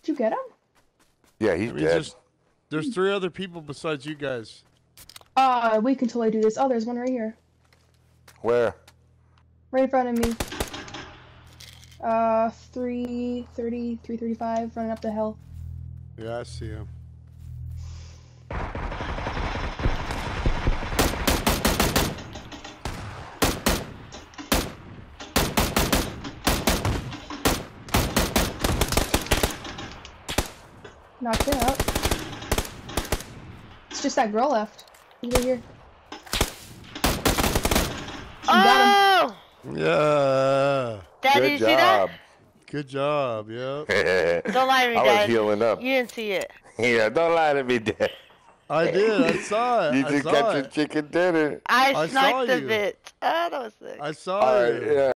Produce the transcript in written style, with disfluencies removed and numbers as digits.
Did you get him? Yeah, he's dead. There's 3 other people besides you guys. Wait until I do this. Oh, there's one right here. Where? Right in front of me. 330, 335, running up the hill. Yeah, I see him. Knocked it out. It's just that girl left. Over here. Got him. Yeah. Dad, did you see that? Good job, yeah. Don't lie to me, Dad. I was healing up. You didn't see it. Yeah, don't lie to me, Dad. I did. I saw it. You just got your chicken dinner. I I sniped saw a you. bit. Ah, that was sick. I saw you. Yeah.